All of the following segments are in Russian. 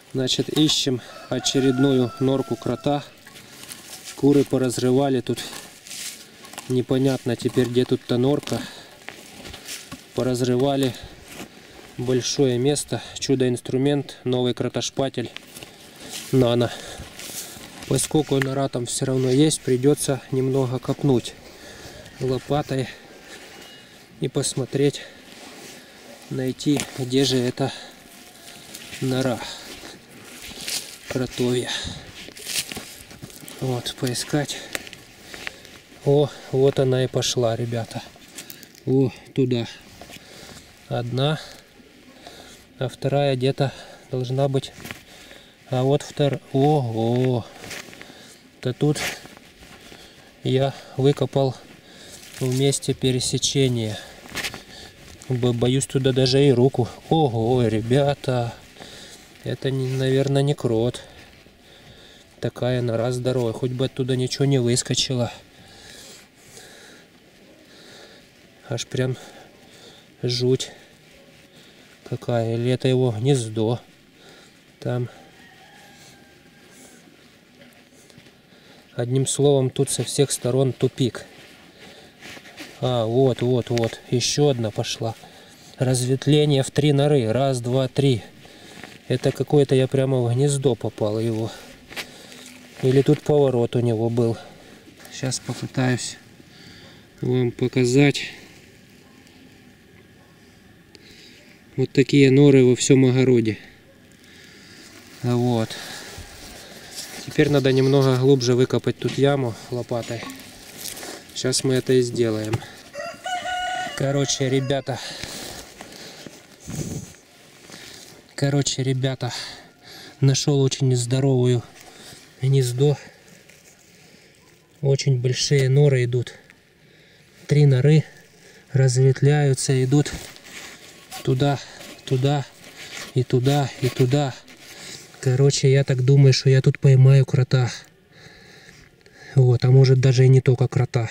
Значит, ищем очередную норку крота. Куры поразрывали тут. Непонятно теперь, где тут-то норка. Поразрывали большое место. Чудо-инструмент, новый кротошпатель Нано. Поскольку нора там все равно есть, придется немного копнуть лопатой и посмотреть, найти, где же эта нора кротовья. Вот, поискать. О, вот она и пошла, ребята. О, туда. Одна, а вторая где-то должна быть. А вот вторая. Ого! Да тут я выкопал в месте пересечения. Боюсь туда даже и руку. Ого, ребята! Это, наверное, не крот. Такая нора здоровая. Хоть бы оттуда ничего не выскочило. Аж прям жуть какая. Или это его гнездо. Там. Одним словом, тут со всех сторон тупик. А, вот. Еще одна пошла. Разветвление в 3 норы. Раз, два, 3. Это какое-то я прямо в гнездо попал его. Или тут поворот у него был. Сейчас попытаюсь вам показать. Вот такие норы во всем огороде. Вот. Теперь надо немного глубже выкопать тут яму лопатой. Сейчас мы это и сделаем. Короче, ребята, нашел очень здоровую гнездо. Очень большие норы идут. 3 норы разветвляются, идут туда, и туда, и туда. Короче, я так думаю, что я тут поймаю крота. Вот, а может даже и не только крота.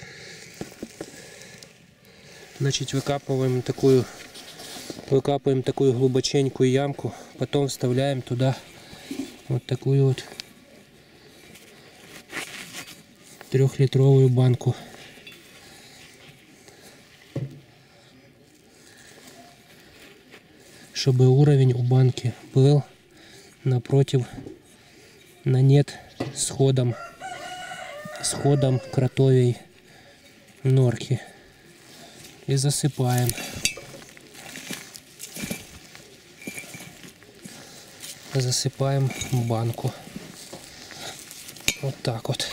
Значит, выкапываем такую глубоченькую ямку, потом вставляем туда вот такую вот 3-литровую банку. Чтобы уровень у банки был напротив, на нет сходом кротовей норки. И засыпаем. Засыпаем банку. Вот так вот.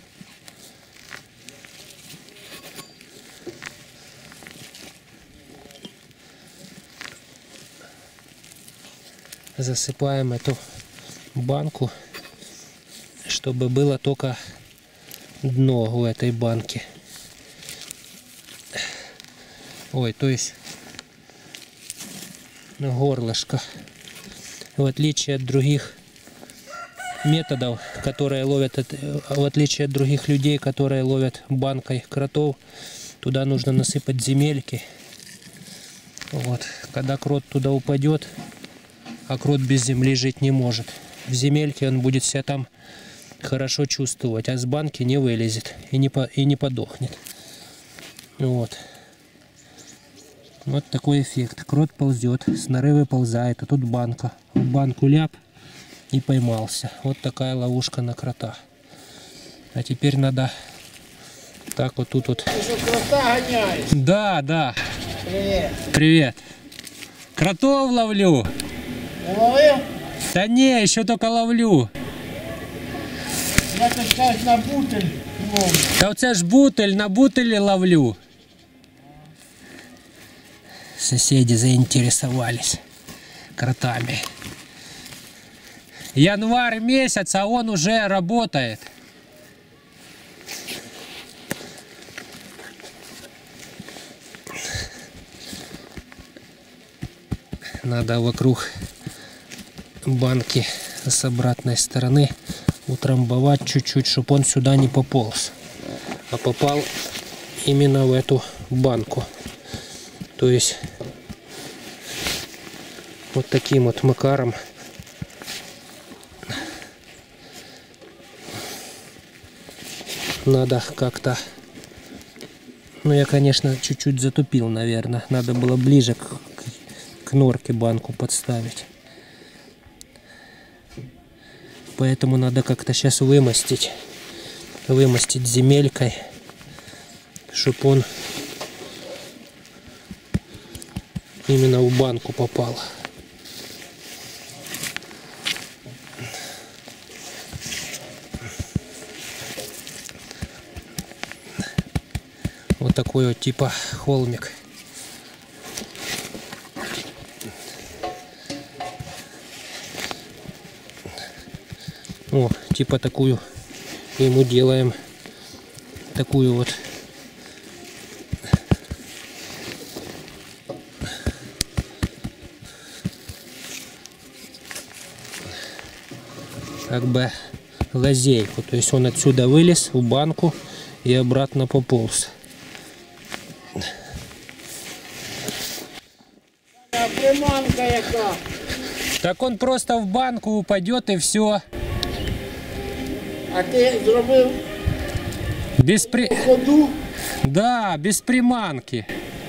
Засыпаем эту банку, чтобы было только дно у этой банки. Ой, то есть горлышко. В отличие от других методов, которые ловят, в отличие от других людей, которые ловят банкой кротов, туда нужно насыпать земельки. Вот, когда крот туда упадет, а крот без земли жить не может. В земельке он будет себя там хорошо чувствовать, а с банки не вылезет и не подохнет. Вот. Вот такой эффект. Крот ползет, с норы выползает, а тут банка. В банку ляп и поймался. Вот такая ловушка на крота. А теперь надо так вот тут вот. Ты что, крота гоняешь? Да. Привет. Привет. Кротов ловлю. Ловил? Да не, еще только ловлю. Я так сказать, на бутыль ловлю. Да оце ж бутыль, на бутыле ловлю. Соседи заинтересовались кротами. Январь месяц, а он уже работает. Надо вокруг банки с обратной стороны утрамбовать чуть-чуть, чтобы он сюда не пополз, а попал именно в эту банку. То есть вот таким вот макаром Надо как-то... Ну, я, конечно, чуть-чуть затупил, наверное. Надо было ближе к норке банку подставить. Поэтому надо как-то сейчас вымостить. Вымостить земелькой, чтобы он именно в банку попал. Вот такой вот типа холмик. О, типа такую ему делаем. Такую вот. Как бы лазейку. То есть он отсюда вылез в банку и обратно пополз. Приманка яка. Так он просто в банку упадет и все. А ти зробив Без ходу? Да, без приманки.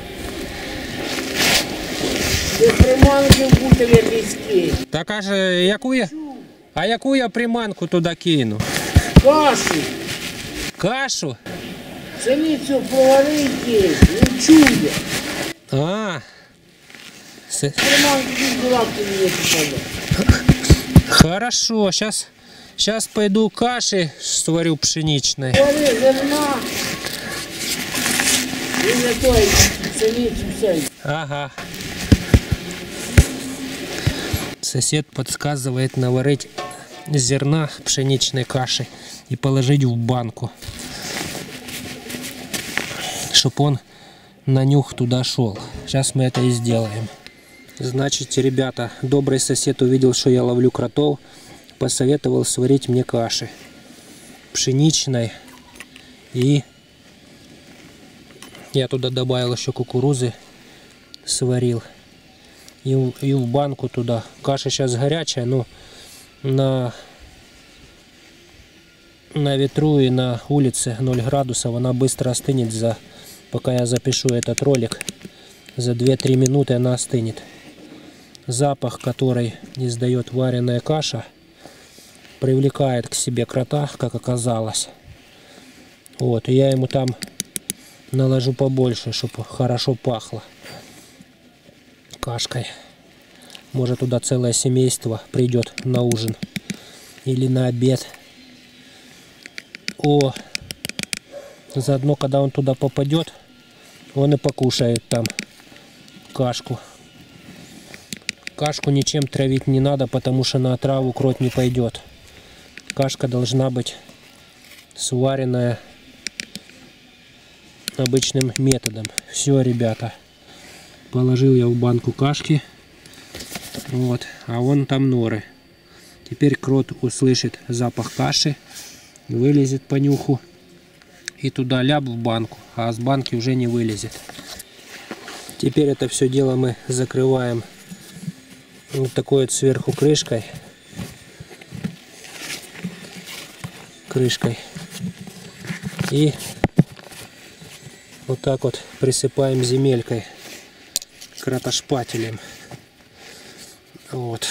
Без приманки в бутилі піски. Так а яку я приманку туди кину? Кашу. Кашу? Пшеницю проварити, не чує. А. Приманки без лапки не попаде. Хорошо, сейчас пойду каши сварю пшеничной. Вари зерна. І не той пшеницю все. Ага. Сосед подсказывает наварить зерна пшеничной каши и положить в банку, чтоб он на нюх туда шел. Сейчас мы это и сделаем. Значит, ребята, добрый сосед увидел, что я ловлю кротов, посоветовал сварить мне каши пшеничной, и я туда добавил еще кукурузы, сварил, и в банку туда. Каша сейчас горячая, но на ветру и на улице 0 градусов она быстро остынет. Пока я запишу этот ролик, за 2-3 минуты она остынет. Запах, который издает вареная каша, привлекает к себе крота, как оказалось. Вот, и я ему там наложу побольше, чтобы хорошо пахло кашкой. Может, туда целое семейство придет на ужин или на обед. О, заодно, когда он туда попадет, он и покушает там кашку. Кашку ничем травить не надо, потому что на отраву крот не пойдет. Кашка должна быть сваренная обычным методом. Все, ребята, положил я в банку кашки. Вот, а вон там норы. Теперь крот услышит запах каши, вылезет по нюху и туда ляп в банку, а с банки уже не вылезет. Теперь это все дело мы закрываем вот такой вот сверху крышкой. И вот так вот присыпаем земелькой, кротошпателем. Вот.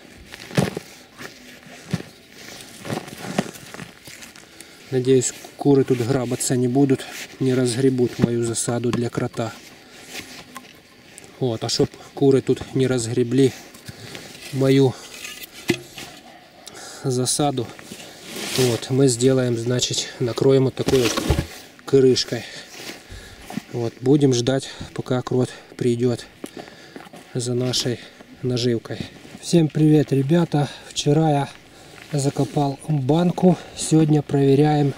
Надеюсь, куры тут грабаться не будут, не разгребут мою засаду для крота. Вот, а чтоб куры тут не разгребли мою засаду, вот, мы сделаем, значит, накроем вот такой вот крышкой. Вот, будем ждать, пока крот придет за нашей наживкой. Всем привет, ребята! Вчера я закопал банку, сегодня проверяем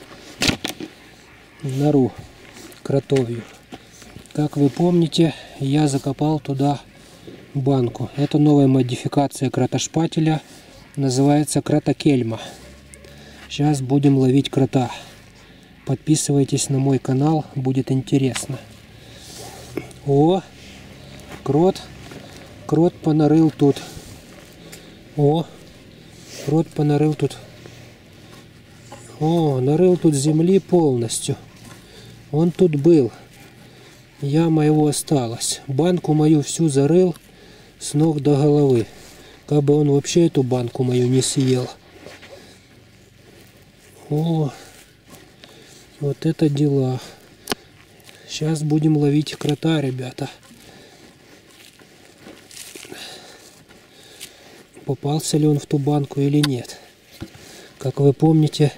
нору кротовью. Как вы помните, я закопал туда банку. Это новая модификация кротошпателя, называется кротокельма. Сейчас будем ловить крота. Подписывайтесь на мой канал, будет интересно. О, крот понарыл тут. О, крот понарыл тут О, нарыл тут земли полностью. Он тут был. Яма его осталась. Банку мою всю зарыл с ног до головы. Как бы он вообще эту банку мою не съел. О, вот это дела. Сейчас будем ловить крота, ребята. Попался ли он в ту банку или нет. Как вы помните,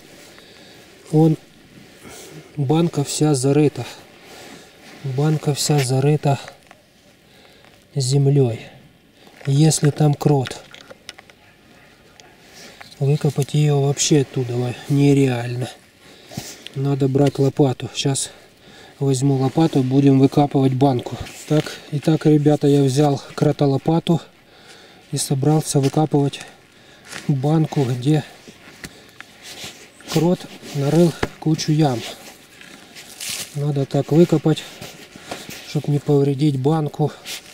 банка вся зарыта. Банка вся зарыта землей. Если там крот, выкопать ее вообще оттуда нереально. Надо брать лопату. Сейчас возьму лопату, будем выкапывать банку. Итак, ребята, я взял кротолопату и собрался выкапывать банку, где крот нарыл кучу ям. Надо так выкопать, чтобы не повредить банку.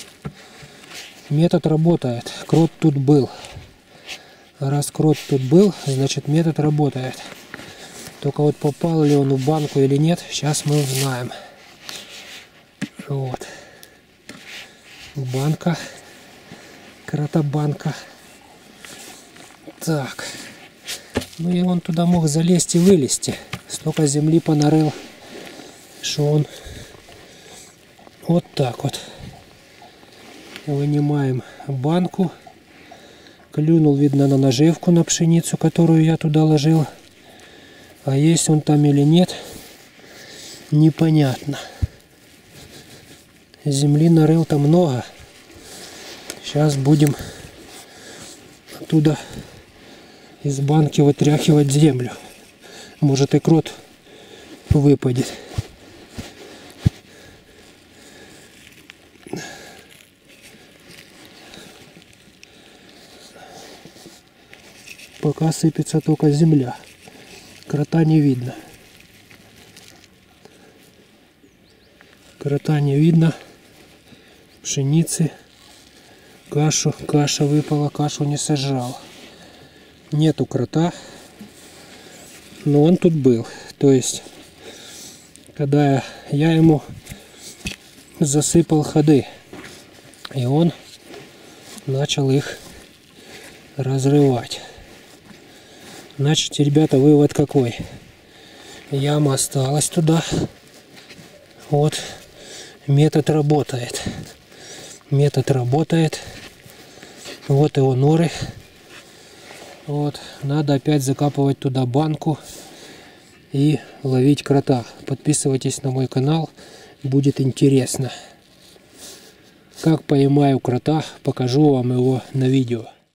Метод работает. Крот тут был. Раз крот тут был, значит метод работает. Только вот попал ли он в банку или нет, сейчас мы узнаем. Вот. Банка. Кротобанка. Так. Ну и он туда мог залезть и вылезти. Столько земли понарыл, что он вот так вот. Вынимаем банку. Клюнул, видно, на наживку, на пшеницу, которую я туда ложил. А есть он там или нет, непонятно. Земли нарыл-то много. Сейчас будем оттуда из банки вытряхивать землю. Может, и крот выпадет. Пока сыпется только земля. Крота не видно. Крота не видно. Пшеницы. Каша выпала, кашу не сожрал. Нету крота. Но он тут был. То есть, когда я ему засыпал ходы, и он начал их разрывать. Значит, ребята, вывод какой? Яма осталась туда. Вот. Метод работает. Метод работает. Вот его норы. Вот. Надо опять закапывать туда банку и ловить крота. Подписывайтесь на мой канал. Будет интересно. Как поймаю крота, покажу вам его на видео.